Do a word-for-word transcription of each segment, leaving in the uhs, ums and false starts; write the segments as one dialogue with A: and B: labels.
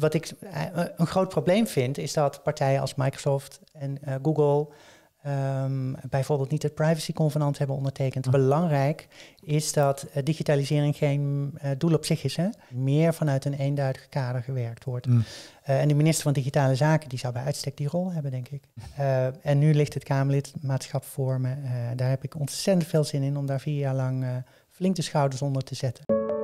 A: wat ik een groot probleem vind, is dat partijen als Microsoft en uh, Google um, bijvoorbeeld niet het privacy-convenant hebben ondertekend. Hm. Belangrijk is dat uh, digitalisering geen uh, doel op zich is. Hè? Meer vanuit een eenduidig kader gewerkt wordt. Hm. Uh, en de minister van Digitale Zaken die zou bij uitstek die rol hebben, denk ik. Uh, en nu ligt het Kamerlidmaatschap voor me. Uh, daar heb ik ontzettend veel zin in om daar vier jaar lang uh, flink de schouders onder te zetten.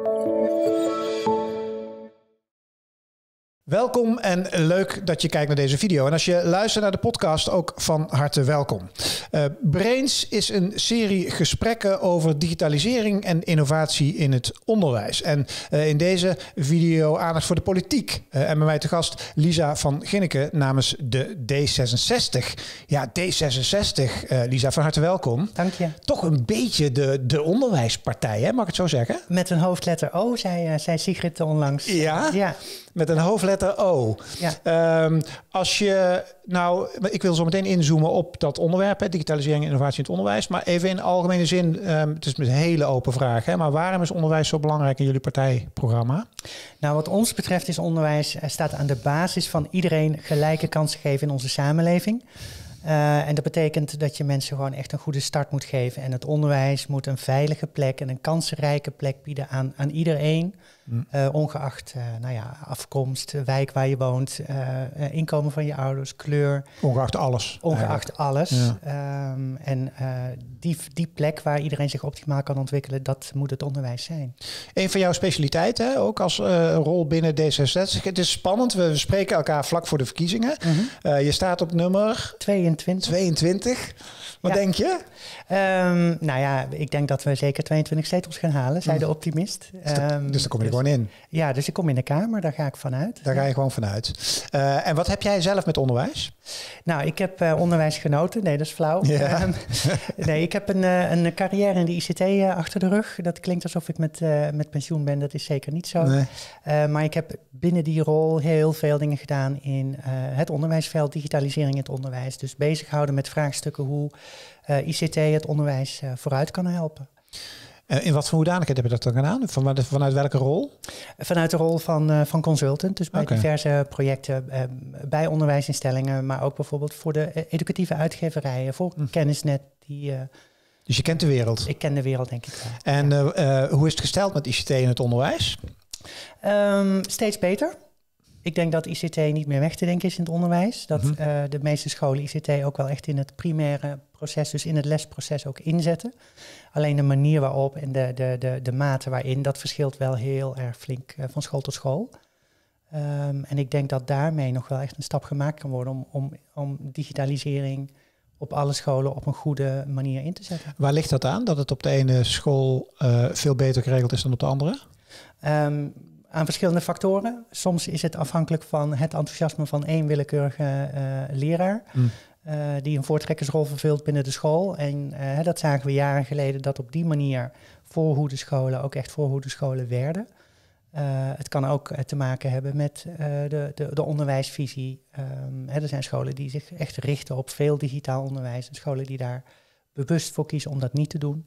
B: Welkom en leuk dat je kijkt naar deze video. En als je luistert naar de podcast, ook van harte welkom. Uh, Brains is een serie gesprekken over digitalisering en innovatie in het onderwijs. En uh, in deze video aandacht voor de politiek. Uh, en bij mij te gast Lisa van Ginneken namens de D zesenzestig. Ja, D zesenzestig. Uh, Lisa, van harte welkom.
A: Dank je.
B: Toch een beetje de, de onderwijspartij, hè? Mag ik het zo zeggen?
A: Met een hoofdletter O, zei, uh, zei Sigrid onlangs.
B: Ja?
A: Ja.
B: Met een hoofdletter O. Ja. Um, als je, nou, ik wil zo meteen inzoomen op dat onderwerp, hè, digitalisering en innovatie in het onderwijs. Maar even in algemene zin, um, het is een hele open vraag. Hè, maar waarom is onderwijs zo belangrijk in jullie partijprogramma?
A: Nou, wat ons betreft is onderwijs uh, staat aan de basis van iedereen gelijke kansen geven in onze samenleving. Uh, en dat betekent dat je mensen gewoon echt een goede start moet geven. En het onderwijs moet een veilige plek en een kansrijke plek bieden aan, aan iedereen. Mm. Uh, ongeacht uh, nou ja, afkomst, wijk waar je woont, uh, inkomen van je ouders, kleur.
B: Ongeacht alles.
A: Ongeacht eigenlijk. alles.
B: Ja.
A: Um, en uh, die, die plek waar iedereen zich optimaal kan ontwikkelen, dat moet het onderwijs zijn.
B: Een van jouw specialiteiten, ook als uh, rol binnen D zesenzestig. Het is spannend, we spreken elkaar vlak voor de verkiezingen. Mm-hmm. Uh, je staat op nummer...
A: tweeëntwintig.
B: tweeëntwintig. Wat ja. denk je?
A: Um, nou ja, ik denk dat we zeker tweeëntwintig zetels gaan halen, zei mm. de optimist.
B: Dus, de, um, dus daar kom je dus, er gewoon in?
A: Ja, dus ik kom in de Kamer, daar ga ik vanuit.
B: Daar ga je gewoon vanuit. Uh, en wat heb jij zelf met onderwijs?
A: Nou, ik heb uh, onderwijs genoten. Nee, dat is flauw.
B: Ja.
A: Um, nee, ik heb een, uh, een carrière in de I C T uh, achter de rug. Dat klinkt alsof ik met, uh, met pensioen ben. Dat is zeker niet zo. Nee. Uh, maar ik heb binnen die rol heel veel dingen gedaan in uh, het onderwijsveld, digitalisering in het onderwijs. Dus bezighouden met vraagstukken hoe uh, I C T het onderwijs uh, vooruit kan helpen.
B: Uh, in wat voor hoedanigheid heb je dat dan gedaan? Van, vanuit welke rol?
A: Vanuit de rol van, uh, van consultant. Dus bij okay. diverse projecten uh, bij onderwijsinstellingen. Maar ook bijvoorbeeld voor de uh, educatieve uitgeverijen. Voor hm. Kennisnet. Die, uh,
B: dus je kent de wereld?
A: Ik ken de wereld, denk ik wel.
B: En ja. uh, uh, hoe is het gesteld met I C T in het onderwijs?
A: Um, steeds beter. Ik denk dat I C T niet meer weg te denken is in het onderwijs. Dat mm-hmm. uh, de meeste scholen I C T ook wel echt in het primaire proces, dus in het lesproces ook inzetten. Alleen de manier waarop en de, de, de, de mate waarin, dat verschilt wel heel erg flink uh, van school tot school. Um, en ik denk dat daarmee nog wel echt een stap gemaakt kan worden om, om, om digitalisering op alle scholen op een goede manier in te zetten.
B: Waar ligt dat aan, dat het op de ene school uh, veel beter geregeld is dan op de andere?
A: Um, Aan verschillende factoren. Soms is het afhankelijk van het enthousiasme van één willekeurige uh, leraar. Mm. Uh, die een voortrekkersrol vervult binnen de school. En uh, dat zagen we jaren geleden dat op die manier voorhoedescholen ook echt voorhoedescholen werden. Uh, het kan ook uh, te maken hebben met uh, de, de, de onderwijsvisie. Um, hè, er zijn scholen die zich echt richten op veel digitaal onderwijs. En scholen die daar bewust voor kiezen om dat niet te doen.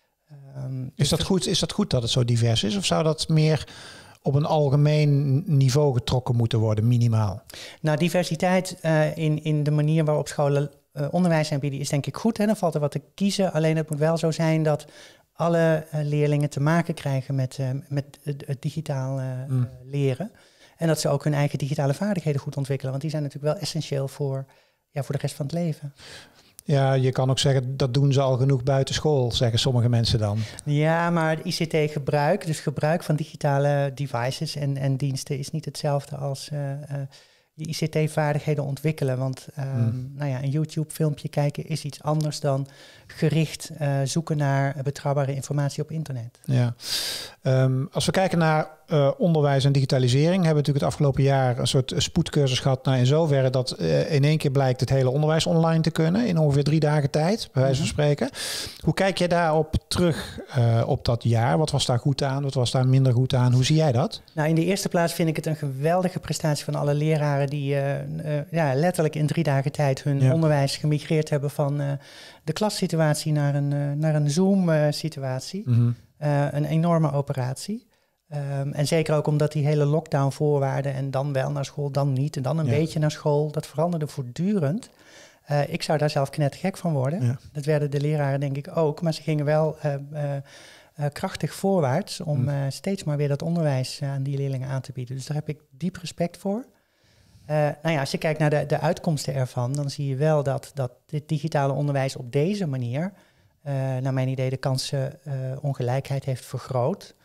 B: Um, is, dat goed, is dat goed dat het zo divers is? Of zou dat meer op een algemeen niveau getrokken moeten worden, minimaal?
A: Nou, diversiteit uh, in, in de manier waarop scholen uh, onderwijs aanbieden is denk ik goed. Hè? Dan valt er wat te kiezen. Alleen het moet wel zo zijn dat alle uh, leerlingen te maken krijgen met, uh, met het, het digitaal uh, mm. leren. En dat ze ook hun eigen digitale vaardigheden goed ontwikkelen. Want die zijn natuurlijk wel essentieel voor, ja, voor de rest van het leven.
B: Ja, je kan ook zeggen, dat doen ze al genoeg buiten school, zeggen sommige mensen dan.
A: Ja, maar I C T-gebruik, dus gebruik van digitale devices en, en diensten is niet hetzelfde als uh, uh, je I C T-vaardigheden ontwikkelen. Want um, hmm. nou ja, een YouTube-filmpje kijken is iets anders dan gericht uh, zoeken naar betrouwbare informatie op internet.
B: Ja. Um, als we kijken naar uh, onderwijs en digitalisering, hebben we natuurlijk het afgelopen jaar een soort spoedcursus gehad. Nou, in zoverre dat uh, in één keer blijkt het hele onderwijs online te kunnen in ongeveer drie dagen tijd, bij wijze van spreken. Hoe kijk je daarop terug uh, op dat jaar? Wat was daar goed aan? Wat was daar minder goed aan? Hoe zie jij dat?
A: Nou, in de eerste plaats vind ik het een geweldige prestatie van alle leraren die uh, uh, ja, letterlijk in drie dagen tijd hun ja. onderwijs gemigreerd hebben van uh, de klassituatie naar een, uh, naar een Zoom-situatie. Uh, mm-hmm. uh, een enorme operatie. Um, en zeker ook omdat die hele lockdown-voorwaarden en dan wel naar school, dan niet en dan een ja. beetje naar school, dat veranderde voortdurend. Uh, ik zou daar zelf knettergek van worden. Ja. Dat werden de leraren denk ik ook, maar ze gingen wel uh, uh, uh, krachtig voorwaarts om mm. uh, steeds maar weer dat onderwijs uh, aan die leerlingen aan te bieden. Dus daar heb ik diep respect voor. Uh, nou ja, als je kijkt naar de, de uitkomsten ervan, dan zie je wel dat, dat dit digitale onderwijs op deze manier, uh, naar mijn idee, de kansenongelijkheid uh, heeft vergroot.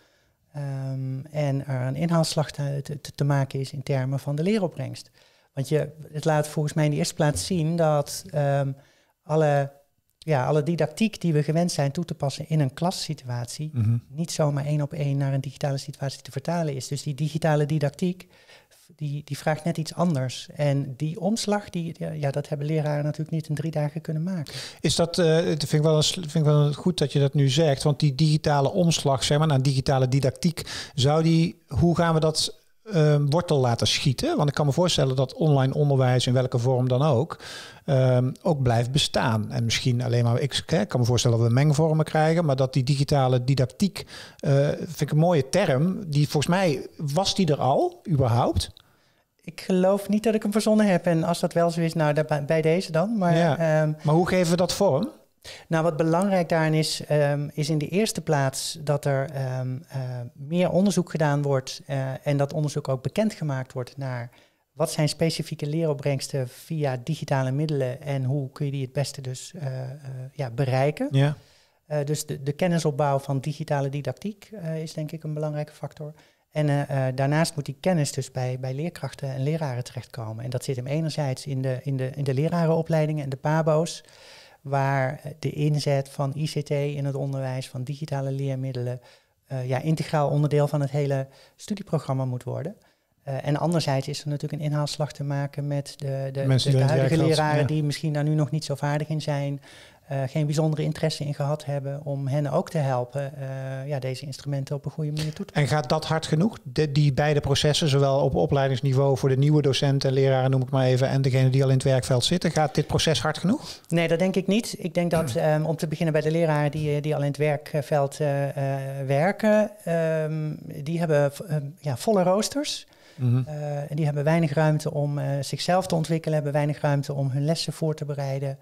A: Um, en er een inhaalslag te, te, te maken is in termen van de leeropbrengst. Want je, het laat volgens mij in de eerste plaats zien dat um, alle, ja, alle didactiek die we gewend zijn toe te passen in een klassituatie, mm-hmm. niet zomaar één op één naar een digitale situatie te vertalen is. Dus die digitale didactiek, die, die vraagt net iets anders. En die omslag, die, ja, dat hebben leraren natuurlijk niet in drie dagen kunnen maken.
B: Is dat, uh, dat vind ik, wel, vind ik wel goed dat je dat nu zegt, want die digitale omslag, zeg maar, naar digitale didactiek, zou die, hoe gaan we dat uh, wortel laten schieten? Want ik kan me voorstellen dat online onderwijs, in welke vorm dan ook, um, ook blijft bestaan. En misschien alleen maar, ik, ik kan me voorstellen dat we mengvormen krijgen, maar dat die digitale didactiek, uh, vind ik een mooie term, die volgens mij, was die er al, überhaupt?
A: Ik geloof niet dat ik hem verzonnen heb. En als dat wel zo is, nou, daar, bij deze dan. Maar,
B: ja. um, maar hoe geven we dat vorm?
A: Nou, wat belangrijk daarin is, um, is in de eerste plaats dat er um, uh, meer onderzoek gedaan wordt uh, en dat onderzoek ook bekendgemaakt wordt naar wat zijn specifieke leeropbrengsten via digitale middelen en hoe kun je die het beste dus uh, uh, ja, bereiken.
B: Ja.
A: Uh, dus de, de kennisopbouw van digitale didactiek uh, is denk ik een belangrijke factor. En uh, uh, daarnaast moet die kennis dus bij, bij leerkrachten en leraren terechtkomen. En dat zit hem enerzijds in de, in de, in de lerarenopleidingen en de P A B O's, waar de inzet van I C T in het onderwijs, van digitale leermiddelen, uh, ja, integraal onderdeel van het hele studieprogramma moet worden. Uh, en anderzijds is er natuurlijk een inhaalslag te maken met de, de, de, de huidige leraren, ja, die misschien daar nu nog niet zo vaardig in zijn, uh, geen bijzondere interesse in gehad hebben, om hen ook te helpen uh, ja, deze instrumenten op een goede manier toe te passen.
B: En gaat dat hard genoeg? De, die beide processen, zowel op opleidingsniveau voor de nieuwe docenten en leraren, noem ik maar even, en degene die al in het werkveld zitten, gaat dit proces hard genoeg?
A: Nee, dat denk ik niet. Ik denk dat, um, om te beginnen bij de leraren die, die al in het werkveld uh, uh, werken, um, die hebben uh, ja, volle roosters. Mm-hmm. Uh, en die hebben weinig ruimte om uh, zichzelf te ontwikkelen, hebben weinig ruimte om hun lessen voor te bereiden.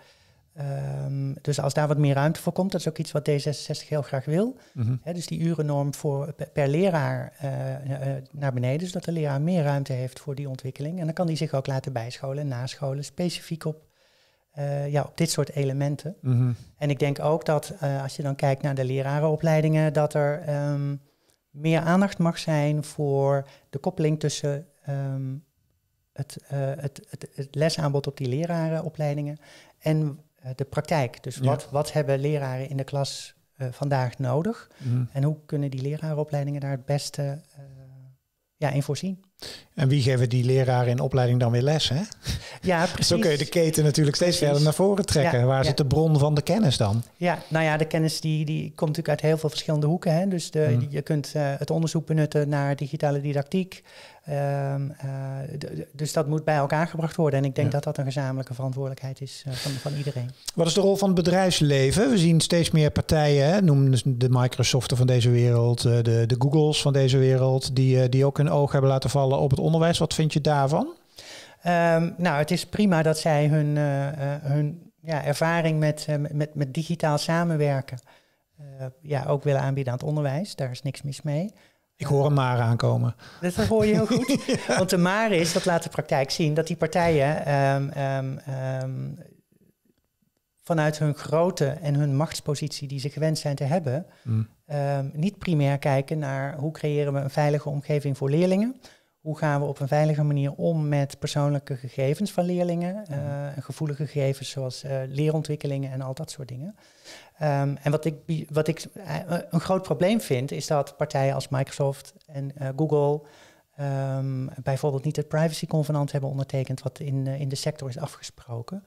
A: Um, dus als daar wat meer ruimte voor komt, dat is ook iets wat D zesenzestig heel graag wil. Mm-hmm. He, dus die urennorm voor, per, per leraar uh, uh, naar beneden, zodat de leraar meer ruimte heeft voor die ontwikkeling. En dan kan die zich ook laten bijscholen en nascholen, specifiek op, uh, ja, op dit soort elementen. Mm-hmm. En ik denk ook dat uh, als je dan kijkt naar de lerarenopleidingen, dat er um, meer aandacht mag zijn voor de koppeling tussen um, het, uh, het, het, het lesaanbod op die lerarenopleidingen en uh, de praktijk. Dus ja. wat, wat hebben leraren in de klas uh, vandaag nodig? Mm. En hoe kunnen die lerarenopleidingen daar het beste uh, ja, in voorzien?
B: En wie geven die leraren in opleiding dan weer les, hè?
A: Ja, precies.
B: Zo kun je de keten natuurlijk steeds precies. verder naar voren trekken. Ja, Waar ja. zit de bron van de kennis dan?
A: Ja, nou ja, de kennis die, die komt natuurlijk uit heel veel verschillende hoeken. Hè? Dus de, hmm. je kunt uh, het onderzoek benutten naar digitale didactiek. Um, uh, d- dus dat moet bij elkaar gebracht worden. En ik denk ja. dat dat een gezamenlijke verantwoordelijkheid is uh, van, van iedereen.
B: Wat is de rol van het bedrijfsleven? We zien steeds meer partijen, hè? Noem de Microsoften van deze wereld, de, de Googles van deze wereld, die, die ook hun oog hebben laten vallen op het onderwijs. Wat vind je daarvan?
A: Um, nou, het is prima dat zij hun, uh, uh, hun ja, ervaring met, uh, met, met digitaal samenwerken uh, ja, ook willen aanbieden aan het onderwijs. Daar is niks mis mee.
B: Ik hoor een maar aankomen.
A: Dat hoor je heel goed. ja. Want de maar is, dat laat de praktijk zien, dat die partijen um, um, um, vanuit hun grootte en hun machtspositie die ze gewend zijn te hebben, mm. um, niet primair kijken naar hoe creëren we een veilige omgeving voor leerlingen. Hoe gaan we op een veilige manier om met persoonlijke gegevens van leerlingen, uh, gevoelige gegevens zoals uh, leerontwikkelingen en al dat soort dingen. Um, en wat ik, wat ik uh, een groot probleem vind, is dat partijen als Microsoft en uh, Google um, bijvoorbeeld niet het privacy-convenant hebben ondertekend wat in, uh, in de sector is afgesproken.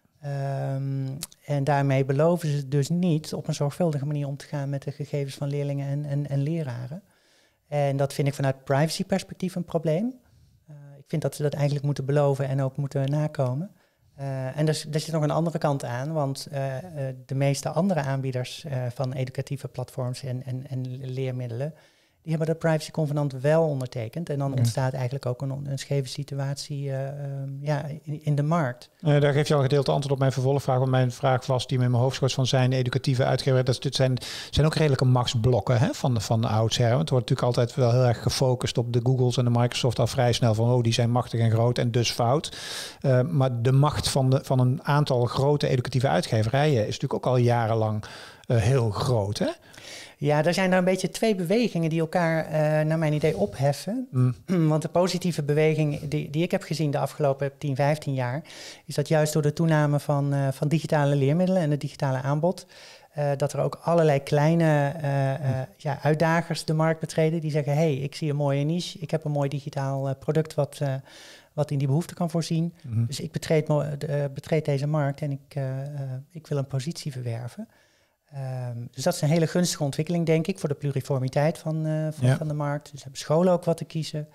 A: Um, en daarmee beloven ze dus niet op een zorgvuldige manier om te gaan met de gegevens van leerlingen en, en, en leraren. En dat vind ik vanuit privacy-perspectief een probleem. Uh, ik vind dat ze dat eigenlijk moeten beloven en ook moeten nakomen. Uh, en er, er zit nog een andere kant aan, want uh, uh, de meeste andere aanbieders uh, van educatieve platforms en, en, en leermiddelen, die hebben de privacy convenant wel ondertekend. En dan
B: Ja.
A: ontstaat eigenlijk ook een, een scheve situatie uh, um, ja, in, in de markt.
B: Uh, daar geef je al een gedeelte antwoord op mijn vervolgvraag. Want mijn vraag was die me in mijn hoofd schoot van zijn educatieve uitgever. Dat dit zijn, zijn ook redelijke machtsblokken hè, van, van de oudsher. Want het wordt natuurlijk altijd wel heel erg gefocust op de Googles en de Microsoft al vrij snel van oh, die zijn machtig en groot en dus fout. Uh, maar de macht van, de, van een aantal grote educatieve uitgeverijen is natuurlijk ook al jarenlang uh, heel groot, hè?
A: Ja, er zijn er een beetje twee bewegingen die elkaar, uh, naar mijn idee, opheffen. Mm. Want de positieve beweging die, die ik heb gezien de afgelopen tien, vijftien jaar, is dat juist door de toename van, uh, van digitale leermiddelen en het digitale aanbod, uh, dat er ook allerlei kleine uh, uh, ja, uitdagers de markt betreden. Die zeggen, hé, hey, ik zie een mooie niche, ik heb een mooi digitaal uh, product wat, uh, wat in die behoefte kan voorzien. Mm. Dus ik betreed, uh, betreed deze markt en ik, uh, uh, ik wil een positie verwerven. Um, dus dat is een hele gunstige ontwikkeling, denk ik, voor de pluriformiteit van, uh, van, ja. van de markt. Dus hebben scholen ook wat te kiezen.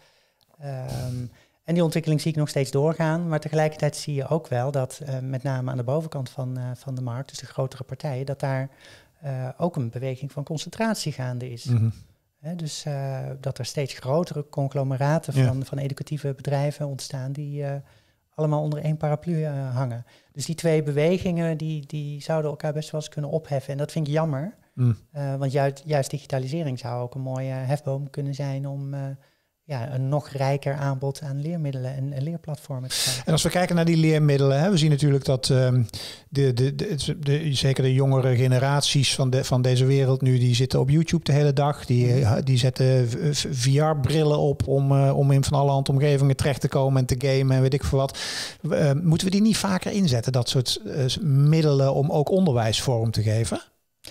A: Um, en die ontwikkeling zie ik nog steeds doorgaan. Maar tegelijkertijd zie je ook wel dat uh, met name aan de bovenkant van, uh, van de markt, dus de grotere partijen, dat daar uh, ook een beweging van concentratie gaande is. Mm-hmm. He, dus uh, dat er steeds grotere conglomeraten van, ja. van educatieve bedrijven ontstaan die uh, allemaal onder één paraplu uh, hangen. Dus die twee bewegingen die, die zouden elkaar best wel eens kunnen opheffen. En dat vind ik jammer. Mm. Uh, want juist, juist digitalisering zou ook een mooie hefboom kunnen zijn om uh, ja, een nog rijker aanbod aan leermiddelen en, en leerplatformen te krijgen. En
B: als we kijken naar die leermiddelen, hè, we zien natuurlijk dat um, de, de, de, de, zeker de jongere generaties van, de, van deze wereld nu, die zitten op YouTube de hele dag. Die, mm. die zetten V R-brillen op om, uh, om in van alle hand omgevingen terecht te komen en te gamen en weet ik veel wat. Uh, moeten we die niet vaker inzetten, dat soort uh, middelen om ook onderwijs vorm te geven?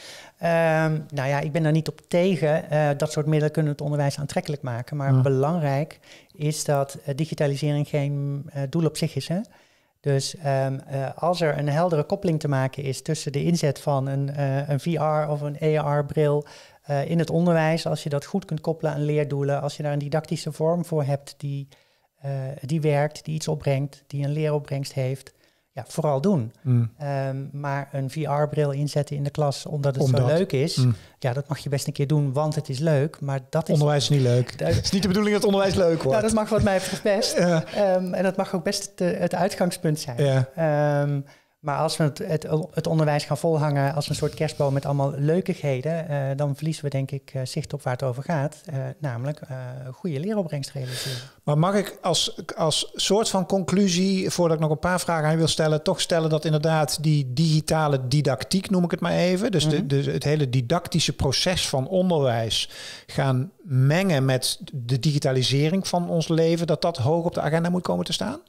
A: Um, nou ja, ik ben daar niet op tegen. Uh, dat soort middelen kunnen het onderwijs aantrekkelijk maken. Maar ja. belangrijk is dat uh, digitalisering geen uh, doel op zich is. Hè? Dus um, uh, als er een heldere koppeling te maken is tussen de inzet van een, uh, een V R of een A R-bril uh, in het onderwijs, als je dat goed kunt koppelen aan leerdoelen, als je daar een didactische vorm voor hebt die, uh, die werkt, die iets opbrengt, die een leeropbrengst heeft, ja, vooral doen. Mm. Um, maar een V R-bril inzetten in de klas omdat het omdat. zo leuk is, mm. ja, dat mag je best een keer doen, want het is leuk. Maar dat is
B: onderwijs is niet leuk. Het is niet de bedoeling dat onderwijs leuk wordt.
A: Nou, dat mag wat mij betreft best. Ja. Um, en dat mag ook best het, het uitgangspunt zijn. Ja. Um, maar als we het, het, het onderwijs gaan volhangen als een soort kerstboom met allemaal leukigheden, uh, dan verliezen we denk ik uh, zicht op waar het over gaat. Uh, namelijk uh, goede leeropbrengst realiseren.
B: Maar mag ik als, als soort van conclusie, voordat ik nog een paar vragen aan je wil stellen, toch stellen dat inderdaad die digitale didactiek, noem ik het maar even, dus mm-hmm. de, de, het hele didactische proces van onderwijs gaan mengen met de digitalisering van ons leven, dat dat hoog op de agenda moet komen te staan?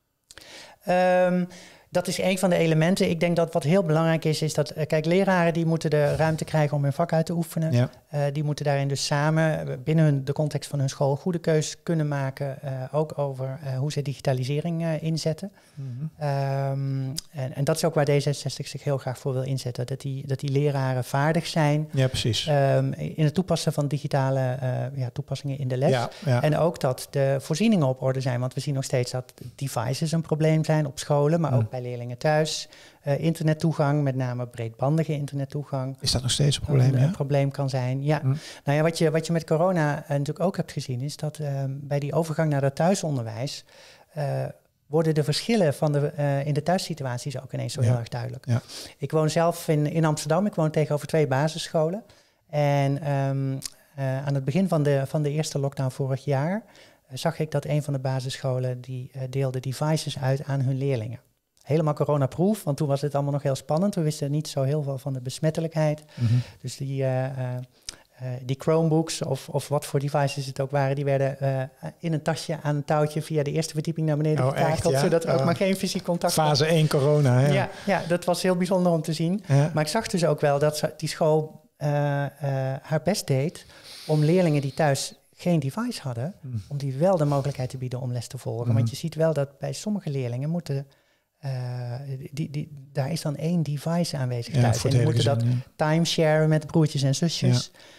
A: Um, Dat is een van de elementen. Ik denk dat wat heel belangrijk is, is dat, kijk, leraren die moeten de ruimte krijgen om hun vak uit te oefenen. Ja. Uh, die moeten daarin dus samen binnen hun, de context van hun school goede keuzes kunnen maken. Uh, ook over uh, hoe ze digitalisering uh, inzetten. Mm-hmm. Um, en, en dat is ook waar D zesenzestig zich heel graag voor wil inzetten. Dat die, dat die leraren vaardig zijn.
B: Ja, precies.
A: Um, in het toepassen van digitale uh, ja, toepassingen in de les.
B: Ja, ja.
A: En ook dat de voorzieningen op orde zijn. Want we zien nog steeds dat devices een probleem zijn op scholen, maar mm. ook bij leerlingen thuis. Uh, internettoegang, met name breedbandige internettoegang.
B: Is dat nog steeds een probleem?
A: Een,
B: ja?
A: een probleem kan zijn, ja. Mm. Nou ja, wat je, wat je met corona uh, natuurlijk ook hebt gezien, is dat uh, bij die overgang naar het thuisonderwijs uh, worden de verschillen van de, uh, in de thuissituaties ook ineens zo ja. heel erg duidelijk. Ja. Ik woon zelf in, in Amsterdam, ik woon tegenover twee basisscholen. En um, uh, aan het begin van de, van de eerste lockdown vorig jaar uh, zag ik dat een van de basisscholen die uh, deelde devices uit aan hun leerlingen. Helemaal coronaproof, want toen was het allemaal nog heel spannend. We wisten niet zo heel veel van de besmettelijkheid. Mm-hmm. Dus die, uh, uh, uh, die Chromebooks of, of wat voor devices het ook waren, die werden uh, in een tasje aan een touwtje via de eerste verdieping naar beneden
B: oh,
A: getakeld,
B: ja?
A: zodat er
B: oh.
A: ook maar geen fysiek contact was.
B: Fase één corona, ja.
A: ja. Ja, dat was heel bijzonder om te zien. Ja. Maar ik zag dus ook wel dat die school uh, uh, haar best deed om leerlingen die thuis geen device hadden, mm. om die wel de mogelijkheid te bieden om les te volgen. Mm. Want je ziet wel dat bij sommige leerlingen moeten Uh, die, die, daar is dan één device aanwezig thuis. Ja, en die moeten dat ja. timesharen met broertjes en zusjes.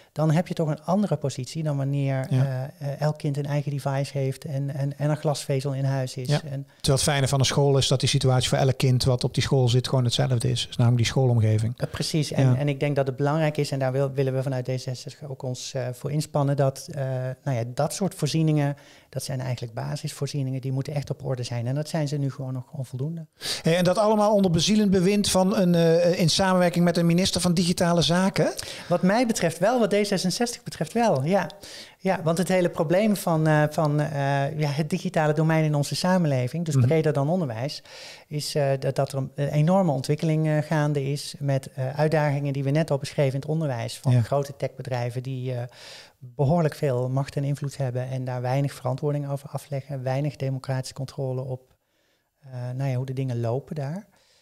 A: dan heb je toch een andere positie dan wanneer
B: ja.
A: uh, uh, elk kind een eigen device heeft en, en, en een glasvezel in huis is.
B: Ja.
A: En,
B: Terwijl het fijne van een school is dat die situatie voor elk kind wat op die school zit gewoon hetzelfde is. Dus namelijk die schoolomgeving.
A: Uh, precies. En,
B: ja.
A: en ik denk dat het belangrijk is, en daar wil, willen we vanuit D zesenzestig ook ons uh, voor inspannen, dat uh, nou ja, dat soort voorzieningen, dat zijn eigenlijk basisvoorzieningen, die moeten echt op orde zijn. En dat zijn ze nu gewoon nog onvoldoende.
B: Hey, en dat allemaal onder bezielend bewind van een, uh, in samenwerking met een minister van Digitale Zaken?
A: Wat mij betreft wel, wat D zesenzestig betreft wel, ja. Ja, want het hele probleem van, uh, van uh, ja, het digitale domein in onze samenleving, dus mm-hmm. breder dan onderwijs, is uh, dat, dat er een enorme ontwikkeling uh, gaande is met uh, uitdagingen die we net al beschreven in het onderwijs. Van ja. grote techbedrijven die uh, behoorlijk veel macht en invloed hebben en daar weinig verantwoording over afleggen, weinig democratische controle op uh, nou ja, hoe de dingen lopen daar.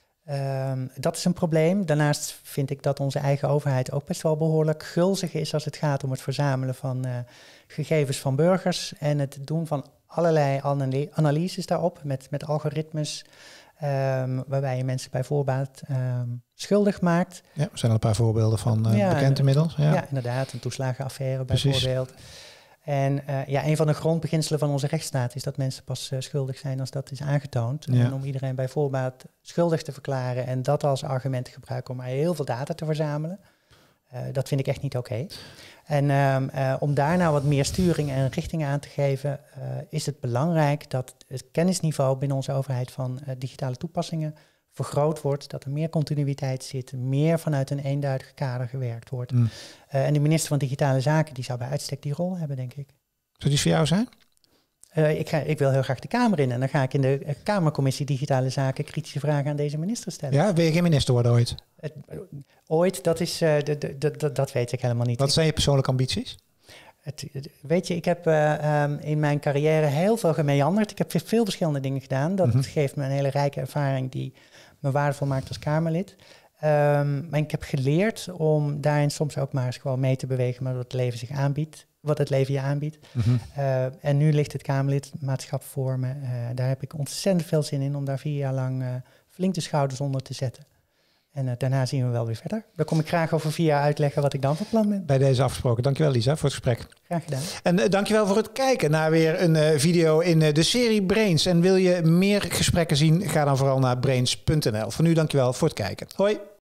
A: Um, dat is een probleem. Daarnaast vind ik dat onze eigen overheid ook best wel behoorlijk gulzig is als het gaat om het verzamelen van uh, gegevens van burgers en het doen van allerlei anali- analyses daarop met, met algoritmes, um, waarbij je mensen bij voorbaat um, schuldig maakt.
B: Ja, er zijn al een paar voorbeelden van uh, ja, bekend inmiddels. Ja.
A: ja, inderdaad. Een toeslagenaffaire bijvoorbeeld. En uh, ja, een van de grondbeginselen van onze rechtsstaat is dat mensen pas uh, schuldig zijn als dat is aangetoond. Ja. En om iedereen bij voorbaat schuldig te verklaren en dat als argument te gebruiken om maar heel veel data te verzamelen, uh, dat vind ik echt niet oké. Okay. En um, uh, om daar nou wat meer sturing en richting aan te geven, uh, is het belangrijk dat het kennisniveau binnen onze overheid van uh, digitale toepassingen vergroot wordt, dat er meer continuïteit zit, meer vanuit een eenduidig kader gewerkt wordt. Mm. Uh, en de minister van Digitale Zaken, die zou bij uitstek die rol hebben, denk ik.
B: Zou die voor jou zijn?
A: Uh, ik, ga, ik wil heel graag de Kamer in en dan ga ik in de uh, Kamercommissie Digitale Zaken kritische vragen aan deze minister stellen.
B: Ja, wil je geen minister worden ooit?
A: Uh, ooit, dat, is, uh, de, de, de, de, dat weet ik helemaal niet.
B: Wat zijn je persoonlijke ambities?
A: Het, weet je, ik heb uh, um, in mijn carrière heel veel gemeanderd. Ik heb veel verschillende dingen gedaan. Dat mm-hmm. geeft me een hele rijke ervaring die me waardevol maakt als Kamerlid. Um, maar ik heb geleerd om daarin soms ook maar eens gewoon mee te bewegen met wat het leven zich aanbiedt, wat het leven je aanbiedt. Mm-hmm. Uh, en nu ligt het Kamerlidmaatschap voor me. Uh, daar heb ik ontzettend veel zin in om daar vier jaar lang uh, flink de schouders onder te zetten. En uh, daarna zien we wel weer verder. Dan kom ik graag over vier jaar uitleggen wat ik dan van plan ben.
B: Bij deze afgesproken. Dankjewel Lisa voor het gesprek.
A: Graag gedaan.
B: En uh, dankjewel voor het kijken naar weer een uh, video in uh, de serie Brains. En wil je meer gesprekken zien, ga dan vooral naar brains punt n l. Voor nu dankjewel voor het kijken. Hoi.